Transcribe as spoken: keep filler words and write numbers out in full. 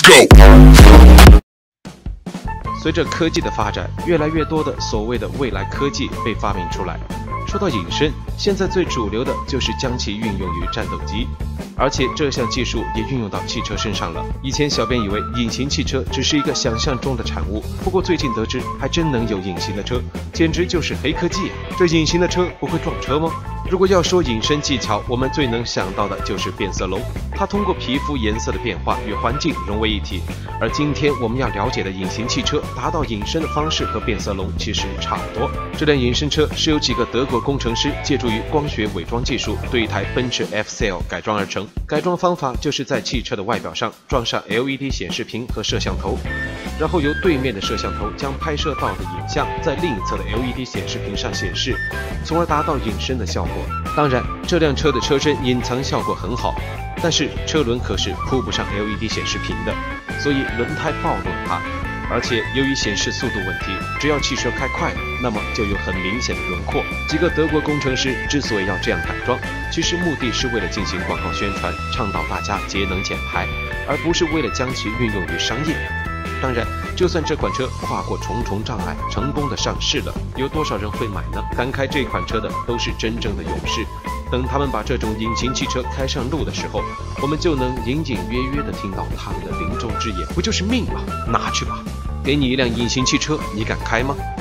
随着科技的发展，越来越多的所谓的未来科技被发明出来。说到隐身，现在最主流的就是将其运用于战斗机，而且这项技术也运用到汽车身上了。以前小编以为隐形汽车只是一个想象中的产物，不过最近得知还真能有隐形的车，简直就是黑科技啊！这隐形的车不会撞车吗？如果要说隐身技巧，我们最能想到的就是变色龙，它通过皮肤颜色的变化与环境融为一体。而今天我们要了解的隐形汽车，达到隐身的方式和变色龙其实差不多。这辆隐身车是由几个德国工程师借助于光学伪装技术，对一台奔驰 F C L 改装而成。改装方法就是在汽车的外表上装上 L E D 显示屏和摄像头，然后由对面的摄像头将拍摄到的影像在另一侧的 L E D 显示屏上显示，从而达到隐身的效果。当然，这辆车的车身隐藏效果很好，但是车轮可是铺不上 L E D 显示屏的，所以轮胎暴露了它。而且由于显示速度问题，只要汽车开快了，那么就有很明显的轮廓。几个德国工程师之所以要这样改装，其实目的是为了进行广告宣传，倡导大家节能减排，而不是为了将其运用于商业。当然，就算这款车跨过重重障碍，成功的上市了，有多少人会买呢？敢开这款车的都是真正的勇士。等他们把这种隐形汽车开上路的时候，我们就能隐隐约约地听到他们的临终之言：不就是命吗？拿去吧！给你一辆隐形汽车，你敢开吗？